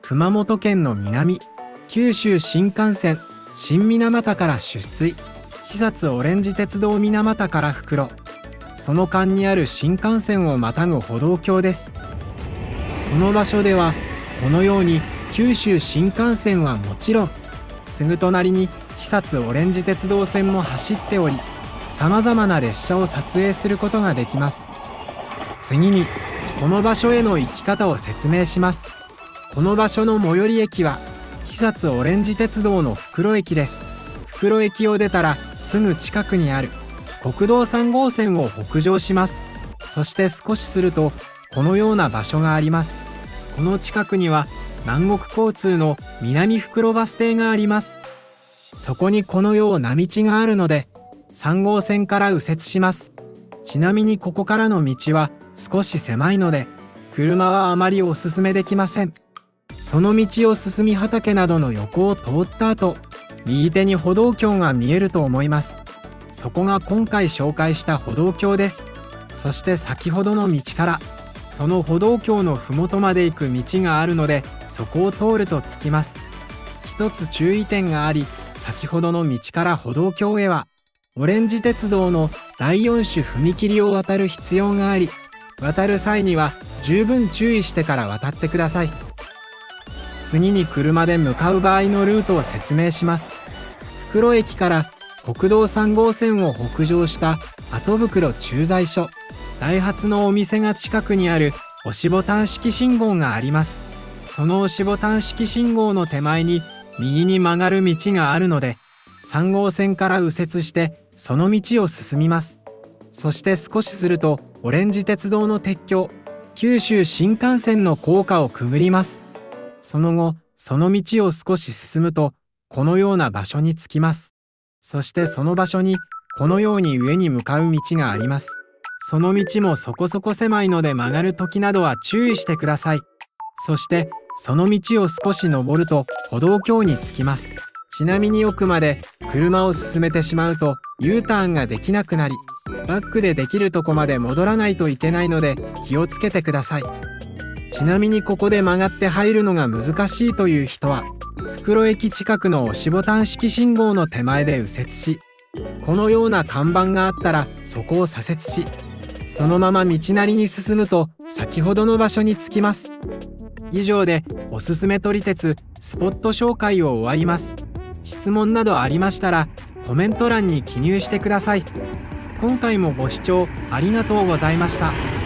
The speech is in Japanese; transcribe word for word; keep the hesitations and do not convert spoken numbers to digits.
熊本県の南、九州新幹線新水俣から出水、肥薩オレンジ鉄道水俣から袋、その間にある新幹線をまたぐ歩道橋です。この場所ではこのように九州新幹線はもちろん、すぐ隣に肥薩オレンジ鉄道線も走っており、さまざまな列車を撮影することができます。次にこの場所への行き方を説明します。この場所の最寄り駅は肥薩オレンジ鉄道の袋駅です。袋駅を出たらすぐ近くにある国道さん号線を北上します。そして少しするとこのような場所があります。この近くには南国交通の南袋バス停があります。そこにこのような道があるのでさん号線から右折します。ちなみにここからの道は少し狭いので車はあまりおすすめできません。その道を進み畑などの横を通った後、右手に歩道橋が見えると思います。そこが今回紹介した歩道橋です。そして先ほどの道からその歩道橋の麓まで行く道があるので、そこを通ると着きます。一つ注意点があり、先ほどの道から歩道橋へはオレンジ鉄道のだいよん種踏切を渡る必要があり、渡る際には十分注意してから渡ってください。次に車で向かう場合のルートを説明します。袋駅から国道さん号線を北上した後袋駐在所、ダイハツのお店が近くにある押しボタン式信号があります。その押しボタン式信号の手前に右に曲がる道があるので、さん号線から右折してその道を進みます。そして少しするとオレンジ鉄道の鉄橋、九州新幹線の高架をくぐります。その後、その道を少し進むとこのような場所に着きます。そしてその場所にこのように上に向かう道があります。その道もそこそこ狭いので曲がる時などは注意してください。そしてその道を少し登ると歩道橋に着きます。ちなみに奥まで車を進めてしまうと ユーターンができなくなり、バックでできるとこまで戻らないといけないので気をつけてください。ちなみにここで曲がって入るのが難しいという人は、袋駅近くの押しボタン式信号の手前で右折し、このような看板があったらそこを左折し、そのまま道なりに進むと先ほどの場所に着きます。以上でおすすめ撮り鉄スポット紹介を終わります。質問などありましたらコメント欄に記入してください。今回もご視聴ありがとうございました。